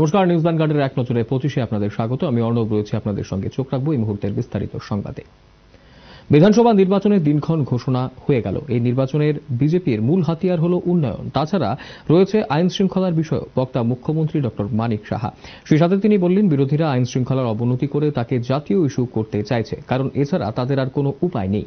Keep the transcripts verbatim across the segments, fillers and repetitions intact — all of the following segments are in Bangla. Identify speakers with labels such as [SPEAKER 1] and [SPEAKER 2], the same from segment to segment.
[SPEAKER 1] নমস্কার, নিউজ ভ্যানগার্ডের এক নজরে পঁচিশে আপনাদের স্বাগত। আমি অর্ণব রয়েছে আপনাদের সঙ্গে। চোখ রাখবো এই মুহূর্তের বিস্তারিত সংবাদে। বিধানসভা নির্বাচনের দিনক্ষণ ঘোষণা হয়ে গেল। এই নির্বাচনের বিজেপির মূল হাতিয়ার হল উন্নয়ন, তাছাড়া রয়েছে আইন শৃঙ্খলার বিষয়। বক্তা মুখ্যমন্ত্রী ডক্টর মানিক সাহা। সেই সাথে তিনি বললেন, বিরোধীরা আইন শৃঙ্খলার অবনতি করে তাকে জাতীয় ইস্যু করতে চাইছে, কারণ এছাড়া তাদের আর কোনো উপায় নেই।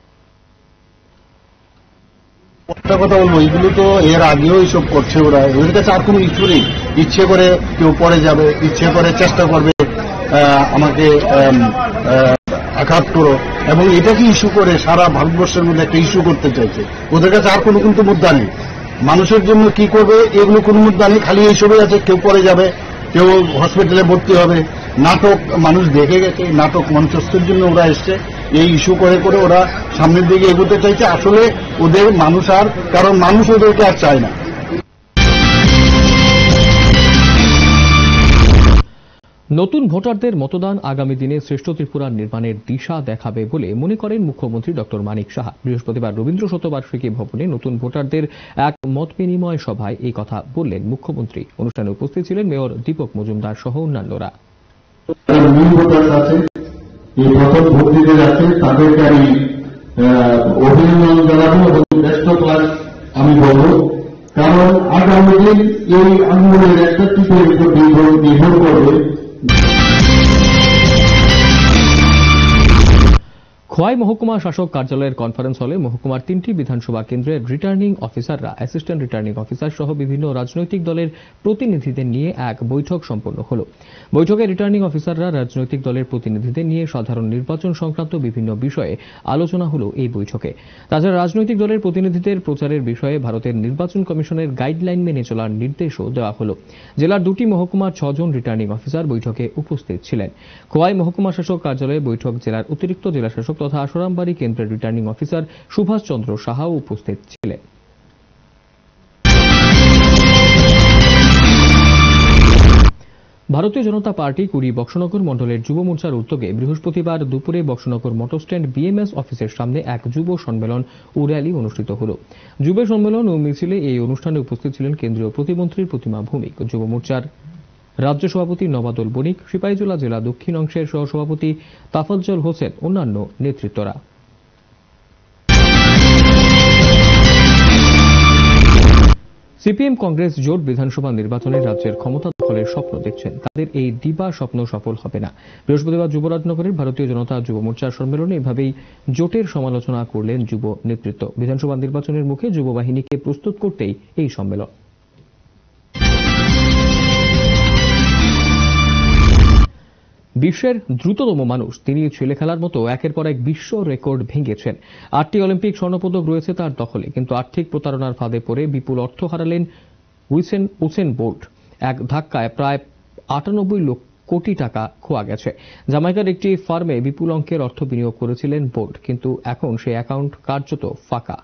[SPEAKER 2] একটা কথা বলবো, এগুলো তো এর আগেও এইসব করছে ওরা, ওদের কাছে আর কোনো ইস্যু নেই। ইচ্ছে করে কেউ পরে যাবে, ইচ্ছে করে চেষ্টা করবে আমাকে আঘাত করো, এবং এটাকে ইস্যু করে সারা ভারতবর্ষের মধ্যে একটা ইস্যু করতে চাইছে। ওদের কাছে আর কোনো কিন্তু মুদ্রা নেই। মানুষের জন্য কি করবে এগুলো কোনো মুদ্রা নেই, খালি এইসবই আছে। কেউ পরে যাবে, কেউ হসপিটালে ভর্তি হবে, নাটক মানুষ দেখে গেছে। নাটক মঞ্চস্থের জন্য ওরা এসছে, এই ইস্যু করে করে ওরা সামনের দিকে এগোতে চাইছে। আসলে ওদের মানুষ আর, কারণ মানুষ ওদেরকে আর চায় না।
[SPEAKER 1] নতুন ভোটারদের মতদান আগামী দিনে শ্রেষ্ঠ ত্রিপুরা নির্মাণের দিশা দেখাবে বলে মনে করেন মুখ্যমন্ত্রী ডক্টর মানিক সাহা। বৃহস্পতিবার রবীন্দ্র শতবার্ষিকী ভবনে নতুন ভোটারদের এক মত বিনিময় সভায় এই কথা বললেন মুখ্যমন্ত্রী। অনুষ্ঠানে উপস্থিত ছিলেন মেয়র দীপক মজুমদার সহ অন্যান্যরা।
[SPEAKER 3] আমি বলব, কারণ আগামী দিন এই আন্দোলনের একটা টিপের উপর নির্ভর করবে।
[SPEAKER 1] খোয়াই মহকুমা শাসক কার্যালয়ের কনফারেন্স হলে মহকুমার তিনটি বিধানসভা কেন্দ্রের রিটার্নিং অফিসাররা, অ্যাসিস্ট্যান্ট রিটার্নিং অফিসার সহ বিভিন্ন রাজনৈতিক দলের প্রতিনিধিদের নিয়ে এক বৈঠক সম্পন্ন হল। বৈঠকে রিটার্নিং অফিসাররা রাজনৈতিক দলের প্রতিনিধিদের নিয়ে সাধারণ নির্বাচন সংক্রান্ত বিভিন্ন বিষয়ে আলোচনা হল এই বৈঠকে। তাছাড়া রাজনৈতিক দলের প্রতিনিধিদের প্রচারের বিষয়ে ভারতের নির্বাচন কমিশনের গাইডলাইন মেনে চলার নির্দেশও দেওয়া হল। জেলার দুটি মহকুমার ছজন রিটার্নিং অফিসার বৈঠকে উপস্থিত ছিলেন। খোয়াই মহকুমা শাসক কার্যালয়ে বৈঠক জেলার অতিরিক্ত জেলাশাসক তথা আশরামবাড়ি কেন্দ্রের রিটার্নিং অফিসার সুভাষ চন্দ্র সাহাও উপস্থিত ছিলেন। ভারতীয় জনতা পার্টি কুড়ি বক্সনগর মণ্ডলের যুব মোর্চার উদ্যোগে বৃহস্পতিবার দুপুরে বক্সনগর মোটর স্ট্যান্ড বিএমএস অফিসের সামনে এক যুব সম্মেলন ও র্যালি অনুষ্ঠিত হল। যুব সম্মেলন ও মিছিলে এই অনুষ্ঠানে উপস্থিত ছিলেন কেন্দ্রীয় প্রতিমন্ত্রী প্রতিমা ভৌমিক, যুব মোর্চার রাজ্য সভাপতি নবাদুল বণিক, সিপাহীজলা জেলা দক্ষিণ অংশের সহসভাপতি তাফাজ্জল হোসেন, অন্যান্য নেতৃত্বরা। সিপিএম কংগ্রেস জোট বিধানসভা নির্বাচনে রাজ্যের ক্ষমতা দখলের স্বপ্ন দেখছেন। তাদের এই দিবা স্বপ্ন সফল হবে না। বৃহস্পতিবার যুবরাজনগরের ভারতীয় জনতা যুব মোর্চার সম্মেলনে এভাবেই জোটের সমালোচনা করলেন যুব নেতৃত্ব। বিধানসভা নির্বাচনের মুখে যুব বাহিনীকে প্রস্তুত করতেই এই সম্মেলন। বিশ্বের দ্রুততম মানুষ তিনি ছেলে খেলার মতো একের পর এক বিশ্ব রেকর্ড ভেঙেছেন। আটটি অলিম্পিক স্বর্ণপদক রয়েছে তার দখলে, কিন্তু আর্থিক প্রতারণার ফাঁদে পড়ে বিপুল অর্থ হারালেন উসেন উসেন বোল্ট। এক ধাক্কায় প্রায় আটানব্বই লক্ষ কোটি টাকা খোয়া গেছে। জামাইকার একটি ফার্মে বিপুল অঙ্কের অর্থ বিনিয়োগ করেছিলেন বোল্ট, কিন্তু এখন সেই অ্যাকাউন্ট কার্যত ফাঁকা।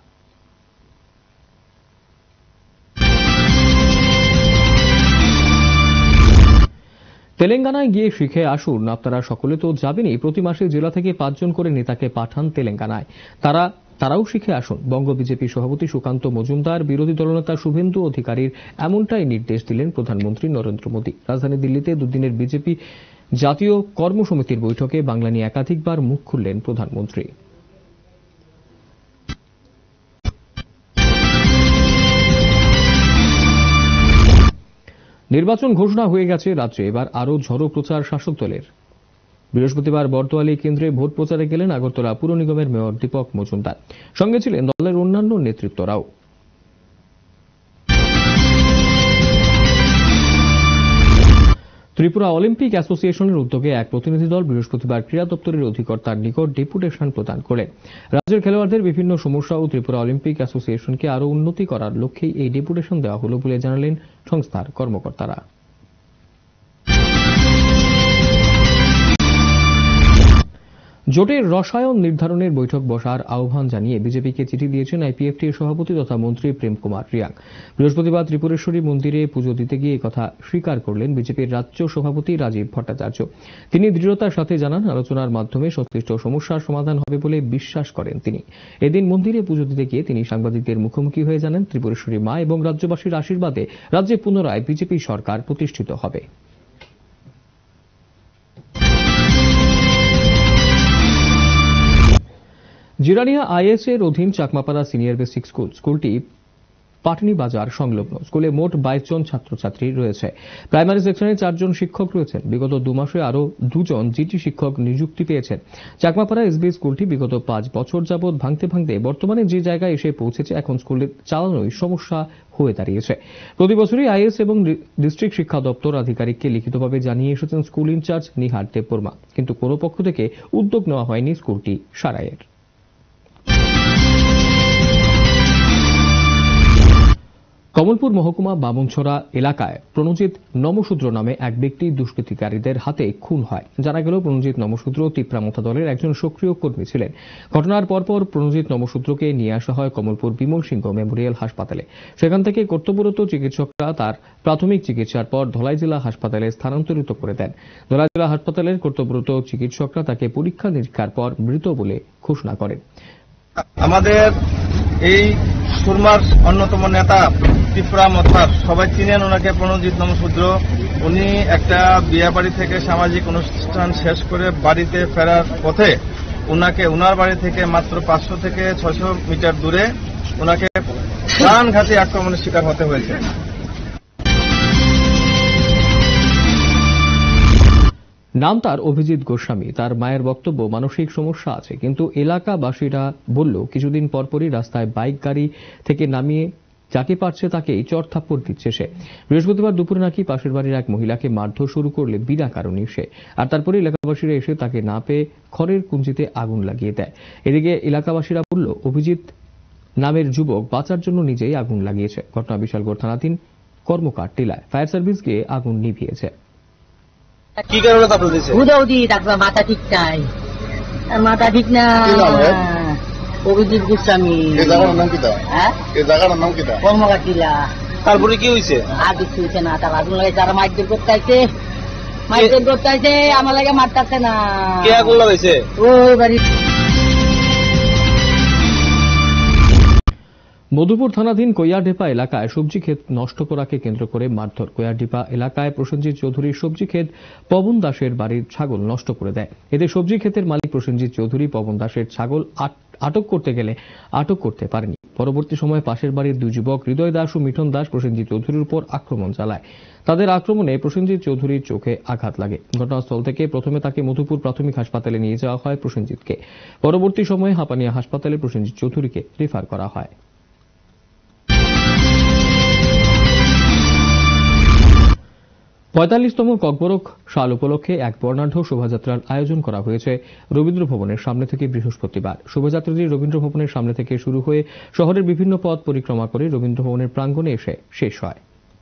[SPEAKER 1] তেলেঙ্গানায় গিয়ে শিখে আসুন। আপনারা সকলে তো যাবেনই। প্রতি মাসে জেলা থেকে পাঁচজন করে নেতাকে পাঠান তেলেঙ্গানায়। তারা তারাও শিখে আসুন। বঙ্গ বিজেপি সভাপতি সুকান্ত মজুমদার, বিরোধী দলনেতা শুভেন্দু অধিকারীর এমনটাই নির্দেশ দিলেন প্রধানমন্ত্রী নরেন্দ্র মোদী। রাজধানী দিল্লিতে দুদিনের বিজেপি জাতীয় কর্মসমিতির বৈঠকে বাংলা নিয়ে একাধিকবার মুখ খুললেন প্রধানমন্ত্রী। নির্বাচন ঘোষণা হয়ে গেছে রাজ্যে, এবার আরও ঝড়ো প্রচার শাসক দলের। বৃহস্পতিবার বর্দোয়ালি কেন্দ্রে ভোট প্রচারে গেলেন আগরতলা পুর নিগমের মেয়র দীপক মজুমদার। সঙ্গে ছিলেন দলের অন্যান্য নেতৃত্বরাও। ত্রিপুরা অলিম্পিক অ্যাসোসিয়েশনের উদ্যোগে এক প্রতিনিধি দল বৃহস্পতিবার ক্রীড়া দপ্তরের অধিকর্তার নিকট ডেপুটেশন প্রদান করেন। রাজ্যের খেলোয়াড়দের বিভিন্ন সমস্যা ও ত্রিপুরা অলিম্পিক অ্যাসোসিয়েশনকে আরও উন্নতি করার লক্ষ্যেই এই ডেপুটেশন দেওয়া হল বলে জানালেন সংস্থার কর্মকর্তারা। জোটের রসায়ন নির্ধারণের বৈঠক বসার আহ্বান জানিয়ে বিজেপিকে চিঠি দিয়েছেন আইপিএফটি এর সভাপতি তথা মন্ত্রী প্রেম কুমার রিয়াং। বৃহস্পতিবার ত্রিপুরেশ্বরী মন্দিরে পুজো দিতে গিয়ে কথা স্বীকার করলেন বিজেপির রাজ্য সভাপতি রাজীব ভট্টাচার্য। তিনি দৃঢ়তার সাথে জানান, আলোচনার মাধ্যমে সংশ্লিষ্ট সমস্যার সমাধান হবে বলে বিশ্বাস করেন তিনি। এদিন মন্দিরে পুজো দিতে গিয়ে তিনি সাংবাদিকদের মুখোমুখি হয়ে জানান, ত্রিপুরেশ্বরী মা এবং রাজ্যবাসীর আশীর্বাদে রাজ্যে পুনরায় বিজেপি সরকার প্রতিষ্ঠিত হবে। জিরানিয়া আইএস এর অধীন চাকমাপাড়া সিনিয়র বেসিক স্কুল স্কুলটি পাটনি বাজার সংলগ্ন। স্কুলে মোট বাইশ জন ছাত্রছাত্রী রয়েছে। প্রাইমারি সেকশনে চারজন শিক্ষক রয়েছেন। বিগত দু মাসে আরও দুজন জিটি শিক্ষক নিযুক্তি পেয়েছেন। চাকমাপাড়া এসবি স্কুলটি বিগত পাঁচ বছর যাবৎ ভাঙতে ভাঙতে বর্তমানে যে জায়গায় এসে পৌঁছেছে, এখন স্কুলের চালানোই সমস্যা হয়ে দাঁড়িয়েছে। প্রতি বছরই আইএস এবং ডিস্ট্রিক্ট শিক্ষা দপ্তর আধিকারিককে লিখিতভাবে জানিয়ে এসেছেন স্কুল ইনচার্জ নিহার দেববর্মা, কিন্তু কোনো পক্ষ থেকে উদ্যোগ নেওয়া হয়নি স্কুলটি সারাইয়ের। কমলপুর মহকুমা বামুনছড়া এলাকায় প্রণজিৎ নমশূদ্র নামে এক ব্যক্তি দুষ্কৃতিকারীদের হাতে খুন হয়। জানা গেল, প্রণজিৎ নমশূদ্র তিপ্রামথা দলের একজন সক্রিয় কর্মী ছিলেন। ঘটনার পরপর প্রণজিৎ নমশূদ্রকে নিয়ে আসা হয় কমলপুর বিমল সিংহ মেমোরিয়াল হাসপাতালে। সেখান থেকে কর্তব্যরত চিকিৎসকরা তার প্রাথমিক চিকিৎসার পর ধলাই জেলা হাসপাতালে স্থানান্তরিত করে দেন। ধলাই জেলা হাসপাতালের কর্তব্যরত চিকিৎসকরা তাকে পরীক্ষা নিরীক্ষার পর মৃত বলে ঘোষণা করেন।
[SPEAKER 4] আমাদের এই সুরমার অন্যতম নেতা ত্রিপুরা মথার, সবাই চিনেন ওনাকে, প্রণজিৎ নমশূদ্র। উনি একটা বিয়ে বাড়ি থেকে সামাজিক অনুষ্ঠান শেষ করে বাড়িতে ফেরার পথে উনাকে উনার বাড়ি থেকে মাত্র পাঁচশো থেকে ছয়শো মিটার দূরে ওনাকে প্রাণঘাতী আক্রমণের শিকার হতে হয়েছে।
[SPEAKER 1] নাম তার অভিজিৎ গোস্বামী। তার মায়ের বক্তব্য, মানসিক সমস্যা আছে, কিন্তু এলাকাবাসীরা বলল কিছুদিন পরপরই রাস্তায় বাইক গাড়ি থেকে নামিয়ে যাকে পারছে তাকেই চড় থাপ্পড় দিচ্ছে সে। বৃহস্পতিবার দুপুরে নাকি পাশের বাড়ির এক মহিলাকে মারধর শুরু করলে বিনা কারণে সে, আর তারপরে এলাকাবাসীরা এসে তাকে না পেয়ে খড়ের কুঞ্জিতে আগুন লাগিয়ে দেয়। এদিকে এলাকাবাসীরা বলল অভিজিৎ নামের যুবক বাঁচার জন্য নিজেই আগুন লাগিয়েছে। ঘটনা বিশালগড় থানাধীন কর্মকার টিলায় ফায়ার সার্ভিস গিয়ে আগুন নিভিয়েছে।
[SPEAKER 4] কি কারণে তারপরে দিয়েছে?
[SPEAKER 5] উদাউদি তারপর মাথা ঠিক নাই, মাথা ঠিক না। অভিজিৎ গোস্বামী।
[SPEAKER 2] এই জায়গার নাম কিটা?
[SPEAKER 5] হ্যাঁ,
[SPEAKER 2] এই জায়গার নাম কিটা?
[SPEAKER 5] কর্মকাটিলা।
[SPEAKER 4] তারপরে কি হয়েছে?
[SPEAKER 5] আর কিছু হয়েছে না। তার আগুন লাগে, যারা মাইকেল করতে আইছে মাইকেল করতে আইছে আমার লাগে মারতেছে না।
[SPEAKER 4] কে আগুন লাগাইছে?
[SPEAKER 5] ওই বাড়ি।
[SPEAKER 1] মধুপুর থানাধীন কৈয়াডিপা এলাকায় সবজি ক্ষেত নষ্ট করাকে কেন্দ্র করে মারধর। কৈয়াডিপা এলাকায় প্রসেনজিৎ চৌধুরীর সবজি ক্ষেত পবন দাসের বাড়ির ছাগল নষ্ট করে দেয়। এতে সবজি ক্ষেতের মালিক প্রসেনজিৎ চৌধুরী পবন দাসের ছাগল আটক করতে গেলে আটক করতে পারেনি। পরবর্তী সময়ে পাশের বাড়ির দুই যুবক হৃদয় দাস ও মিঠন দাস প্রসেনজিৎ চৌধুরীর উপর আক্রমণ চালায়। তাদের আক্রমণে প্রসেনজিৎ চৌধুরীর চোখে আঘাত লাগে। ঘটনাস্থল থেকে প্রথমে তাকে মধুপুর প্রাথমিক হাসপাতালে নিয়ে যাওয়া হয় প্রসেনজিৎকে। পরবর্তী সময়ে হাপানিয়া হাসপাতালে প্রসেনজিৎ চৌধুরীকে রেফার করা হয়। পঁয়তাল্লিশতম ককবরক সাল উপলক্ষে এক বর্ণাঢ্য শোভাযাত্রার আয়োজন করা হয়েছে রবীন্দ্র ভবনের সামনে থেকে বৃহস্পতিবার। শোভাযাত্রাটি রবীন্দ্র ভবনের সামনে থেকে শুরু হয়ে শহরের বিভিন্ন পথ পরিক্রমা করে রবীন্দ্র ভবনের প্রাঙ্গণে এসে শেষ হয়।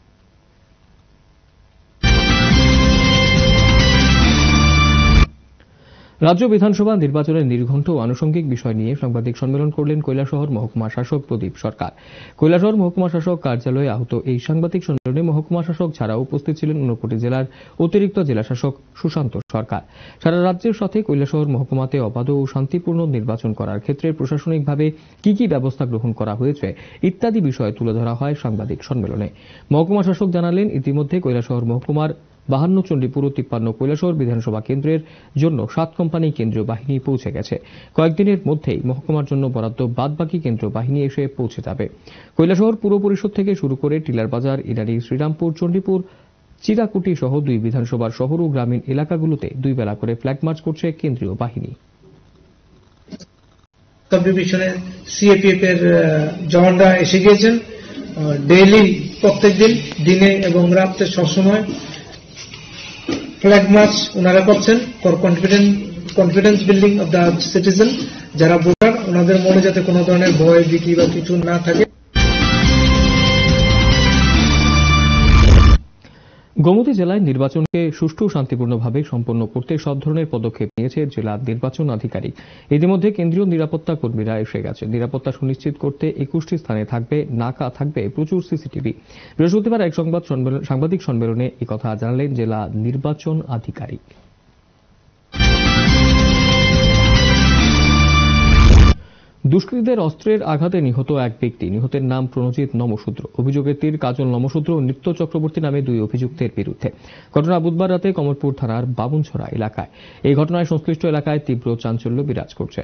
[SPEAKER 1] রাজ্য বিধানসভা নির্বাচনের নির্ঘণ্ট ও আনুষঙ্গিক বিষয় নিয়ে সাংবাদিক সম্মেলন করলেন কৈলাসহর মহকুমা শাসক প্রদীপ সরকার। কৈলাসহর মহকুমা শাসক কার্যালয়ে আহত এই সাংবাদিক সম্মেলনে মহকুমা শাসক ছাড়াও উপস্থিত ছিলেন ঊনকোটি জেলার অতিরিক্ত জেলাশাসক সুশান্ত সরকার। সারা রাজ্যের সাথে কৈলাসহর মহকুমাতে অবাধ ও শান্তিপূর্ণ নির্বাচন করার ক্ষেত্রে প্রশাসনিকভাবে কি কি ব্যবস্থা গ্রহণ করা হয়েছে ইত্যাদি বিষয় তুলে ধরা হয় সাংবাদিক সম্মেলনে। মহকুমা শাসক জানালেন, ইতিমধ্যে কৈলাসহর মহকুমার বাহান্ন চণ্ডীপুর ও তিপ্পান্ন কৈলাসহর বিধানসভা কেন্দ্রের জন্য সাত কোম্পানি কেন্দ্রীয় বাহিনী পৌঁছে গেছে। কয়েকদিনের মধ্যেই মহকুমার জন্য বরাদ্দ বাদবাকি কেন্দ্রীয় বাহিনী এসে পৌঁছে যাবে। কৈলাসহর পুর পরিষদ থেকে শুরু করে টিলার বাজার, ইরানি, শ্রীরামপুর, চণ্ডীপুর, চিরাকুটি সহ দুই বিধানসভার শহর ও গ্রামীণ এলাকাগুলোতে দুই বেলা করে ফ্ল্যাগ মার্চ করছে কেন্দ্রীয় বাহিনী।
[SPEAKER 6] সাব ডিভিশনের সিএপিএফ এর জওয়ানরা এসে গিয়েছেন। ডেইলি প্রত্যেকদিন দিনে এবং রাত্রে সবসময় ফ্ল্যাগ মার্চ ওনারা করছেন for confidence confidence building of the citizen. যারা ভোটার ওনাদের মনে যাতে কোনো ধরনের ভয় ভীতি বা কিছু না থাকে।
[SPEAKER 1] গোমতী জেলায় নির্বাচনকে সুষ্ঠু ও শান্তিপূর্ণভাবে সম্পন্ন করতে সব ধরনের পদক্ষেপ নিয়েছে জেলা নির্বাচন আধিকারিক। ইতিমধ্যে কেন্দ্রীয় নিরাপত্তা কর্মীরা এসে গেছে। নিরাপত্তা সুনিশ্চিত করতে একুশটি স্থানে থাকবে নাকা, থাকবে প্রচুর সিসিটিভি। বৃহস্পতিবার এক সংবাদ সাংবাদিক সম্মেলনে একথা জানালেন জেলা নির্বাচন আধিকারিক। দুষ্কৃতীদের অস্ত্রের আঘাতে নিহত এক ব্যক্তি। নিহতের নাম প্রণজিৎ নমশূদ্র। অভিযোগের তীর কাজল নমশূদ্র ও নিত্য চক্রবর্তী নামে দুই অভিযুক্তের বিরুদ্ধে। ঘটনা বুধবার রাতে কমলপুর থানার বামুনছড়া এলাকায়। এই ঘটনায় সংশ্লিষ্ট এলাকায় তীব্র চাঞ্চল্য বিরাজ করছে।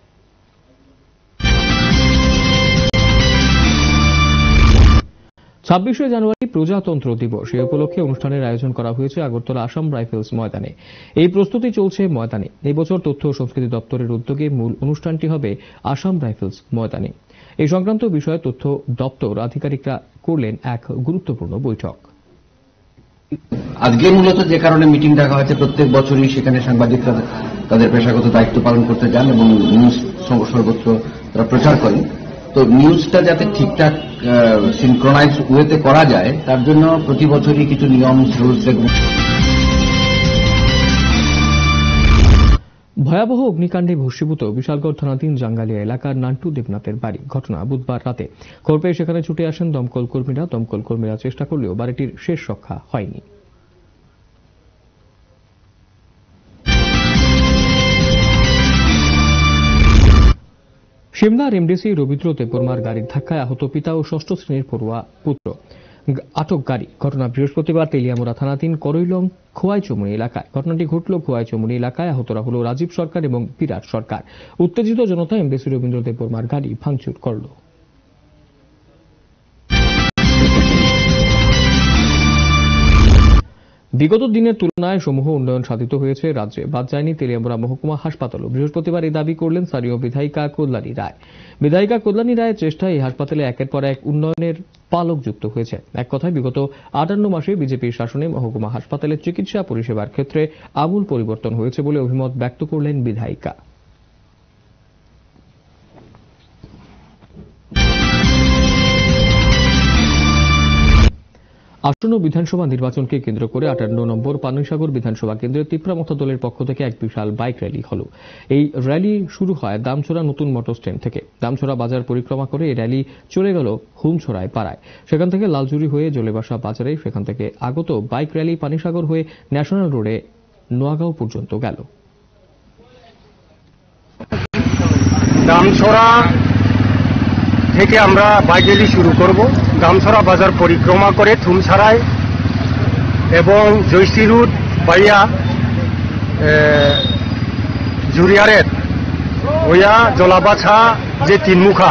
[SPEAKER 1] ছাব্বিশে জানুয়ারি প্রজাতন্ত্র দিবস। এই উপলক্ষে অনুষ্ঠানের আয়োজন করা হয়েছে আগরতলা আসাম রাইফেলস ময়দানে। এই প্রস্তুতি চলছে ময়দানে। এই বছর তথ্য ও সংস্কৃতি দপ্তরের উদ্যোগে মূল অনুষ্ঠানটি হবে আসাম রাইফেলস ময়দানে। এই সংক্রান্ত বিষয়ে তথ্য দপ্তর আধিকারিকরা করলেন এক গুরুত্বপূর্ণ বৈঠক।
[SPEAKER 7] আজকে মূলত যে কারণে মিটিং ডাকা হয়েছে, প্রত্যেক বছরই সেখানে সাংবাদিকরা তাদের পেশাগত দায়িত্ব পালন করতে যান এবং নিউজ সর্বত্র তারা প্রচার করেন। তো নিউজটা যাতে ঠিকঠাক সিনক্রোনাইজ ওয়েতে করা যায়, তার জন্য প্রতি বছরই কিছু নিয়ম রুলস রেগুলেশন।
[SPEAKER 1] ভয়াবহ অগ্নিকাণ্ডে ভস্মীভূত বিশালগড় থানাধীন জাঙ্গালিয়া এলাকার নান্টু দেবনাথের বাড়ি। ঘটনা বুধবার রাতে। খবর পেয়ে সেখানে ছুটে আসেন দমকল কর্মীরা। দমকল কর্মীরা চেষ্টা করলেও বাড়িটির শেষ রক্ষা হয়নি। সিমলার এমডিসি রবীন্দ্র দেববর্মার গাড়ির ধাক্কায় আহত পিতা ও ষষ্ঠ শ্রেণীর পড়ুয়া পুত্র। আটক গাড়ি। ঘটনা বৃহস্পতিবার তেলিয়ামুড়া থানাধীন করৈলং খোয়াইচমুনি এলাকায়। ঘটনাটি ঘটল খোয়াইচমুনি এলাকায়। আহতরা হল রাজীব সরকার এবং বিরাট সরকার। উত্তেজিত জনতা এমডিসি রবীন্দ্র দেববর্মার গাড়ি ভাঙচুর করল। বিগত দিনের তুলনায় সমূহ উন্নয়ন সাধিত হয়েছে রাজ্যে। বাদ যায়নি তেলিয়ামুড়া মহকুমা হাসপাতালও। বৃহস্পতিবার এই দাবি করলেন স্থানীয় বিধায়িকা কল্যাণী রায়। বিধায়িকা কল্যাণী রায়ের চেষ্টায় এই হাসপাতালে একের পর এক উন্নয়নের পালক যুক্ত হয়েছে। এক কথায় বিগত আটান্ন মাসে বিজেপির শাসনে মহকুমা হাসপাতালের চিকিৎসা পরিষেবার ক্ষেত্রে আমূল পরিবর্তন হয়েছে বলে অভিমত ব্যক্ত করলেন বিধায়িকা। আসন্ন বিধানসভা নির্বাচনকে কেন্দ্র করে আটান্ন নম্বর পানিসাগর বিধানসভা কেন্দ্রের তিপ্রামথা দলের পক্ষ থেকে এক বিশাল বাইক র্যালি হল। এই র্যালি শুরু হয় দামছড়া নতুন মোটর স্ট্যান্ড থেকে। দামছড়া বাজার পরিক্রমা করে এই র্যালি চলে গেল হুমছড়ায় পাড়ায়। সেখান থেকে লালজুরি হয়ে জলেবাসা বাজারে। সেখান থেকে আগত বাইক র্যালি পানিসাগর হয়ে ন্যাশনাল রোডে নোয়াগাঁও পর্যন্ত গেল।
[SPEAKER 8] দামছড়া থেকে আমরা বাইক র্যালি শুরু করব। দামছড়া বাজার পরিক্রমা করে থুমছড়ায় এবং জয়শ্রী রোড বাইয়া জুরিয়ারের ওয়া জলাবাছা যে তিনমুখা।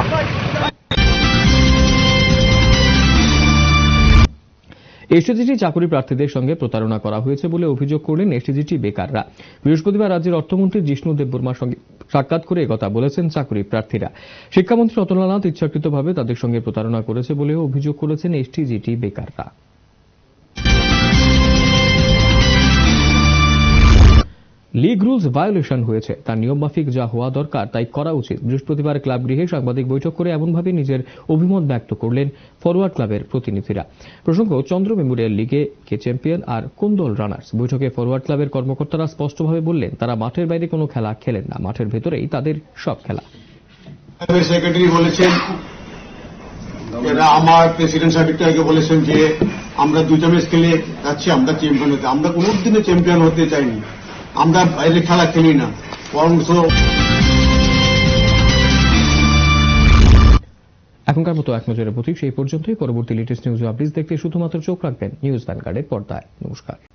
[SPEAKER 1] এসটিজিটি চাকরি প্রার্থীদের সঙ্গে প্রতারণা করা হয়েছে বলে অভিযোগ করলেন এসটিজিটি বেকাররা। বৃহস্পতিবার রাজ্যের অর্থমন্ত্রী জিষ্ণু দেববর্মার সঙ্গে সাক্ষাৎ করে একথা বলেছেন চাকরি প্রার্থীরা। শিক্ষামন্ত্রী রতনলাল নাথ ইচ্ছাকৃতভাবে তাদের সঙ্গে প্রতারণা করেছে বলেও অভিযোগ করেছেন এসটিজিটি বেকাররা। লীগ রুলস ভায়োলেশন হয়েছে, তার নিয়মমাফিক যা হওয়া দরকার তাই করা উচিত। বৃহস্পতিবার ক্লাব গৃহে সাংবাদিক বৈঠক করে এমনভাবে নিজের অভিমত ব্যক্ত করলেন ফরওয়ার্ড ক্লাবের প্রতিনিধিরা। প্রসঙ্গ, চন্দ্র মেমোরিয়াল লিগে কে চ্যাম্পিয়ন আর কোন দল রানার্স। বৈঠকে ফরওয়ার্ড ক্লাবের কর্মকর্তারা স্পষ্টভাবে বললেন তারা মাঠের বাইরে কোনো খেলা খেলেন না, মাঠের ভেতরেই তাদের সব খেলা।
[SPEAKER 2] সেক্রেটারি বলেছেন, আমার প্রেসিডেন্ট সাহেবকে বলেছেন যে আমরা দুইটা ম্যাচ খেলে যাচ্ছি, আমরা চ্যাম্পিয়ন হতে। আমরা কোনোদিনও চ্যাম্পিয়ন হতে চাইনি, আমরা বাইরে খেলা খেলি না।
[SPEAKER 1] এখনকার মতো এক নজরে বুঝি সেই পর্যন্তই। পরবর্তী লেটেস্ট নিউজ আপডেট দেখতে শুধুমাত্র চোখ রাখবেন নিউজ ভ্যানগার্ডের পর্দায়। নমস্কার।